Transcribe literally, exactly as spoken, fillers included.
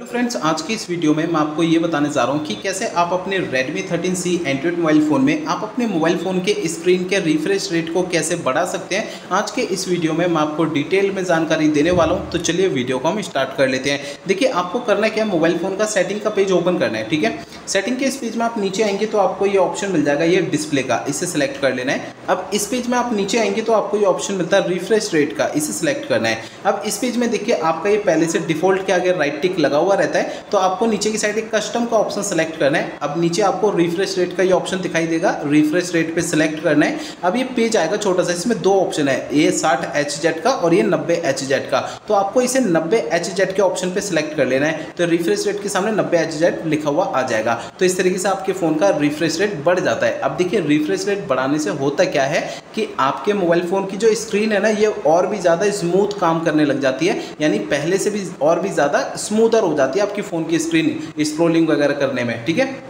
Friends, आज की इस वीडियो में मैं आपको ये बताने जा रहा हूँ कि कैसे आप अपने Redmi thirteen C Android mobile phone में आप अपने मोबाइल फ़ोन के स्क्रीन के रिफ्रेश रेट को कैसे बढ़ा सकते हैं। आज के इस वीडियो में मैं आपको डिटेल में जानकारी देने वाला हूँ। तो चलिए वीडियो को हम स्टार्ट कर लेते हैं। देखिए, आपको करना क्या है, मोबाइल फ़ोन का सेटिंग का पेज ओपन करना है। ठीक है, सेटिंग के इस पेज में आप नीचे आएंगे तो आपको ये ऑप्शन मिल जाएगा, ये डिस्प्ले का, इसे सेलेक्ट कर लेना है। अब इस पेज में आप नीचे आएंगे तो आपको ये ऑप्शन मिलता है रिफ्रेश रेट का, इसे सेलेक्ट करना है। अब इस पेज में देखिए, आपका ये पहले से डिफॉल्ट के आगे राइट टिक लगा हुआ रहता है, तो आपको नीचे की साइड एक कस्टम का ऑप्शन सेलेक्ट करना है। अब नीचे आपको रिफ्रेश रेट का ये ऑप्शन दिखाई देगा, रिफ्रेश रेट पे सेलेक्ट करना है। अब ये पेज आएगा छोटा सा, इसमें दो ऑप्शन है, ये साठ एच जेड का और ये नब्बे एच जेड का। तो आपको इसे नब्बे एच जेड के ऑप्शन पे सेलेक्ट कर लेना है, तो रिफ्रेश रेट के सामने नब्बे एच जेड लिखा हुआ आ जाएगा। तो इस तरीके से आपके फ़ोन का रिफ्रेश रेट बढ़ जाता है। अब देखिए, रिफ्रेश रेट बढ़ाने से होता क्या है कि आपके मोबाइल फ़ोन की जो स्क्रीन है ना, ये और भी ज़्यादा स्मूथ काम करने लग जाती है, यानी पहले से भी और भी ज़्यादा स्मूथर हो जाती है आपकी फ़ोन की स्क्रीन स्क्रॉलिंग वगैरह करने में। ठीक है,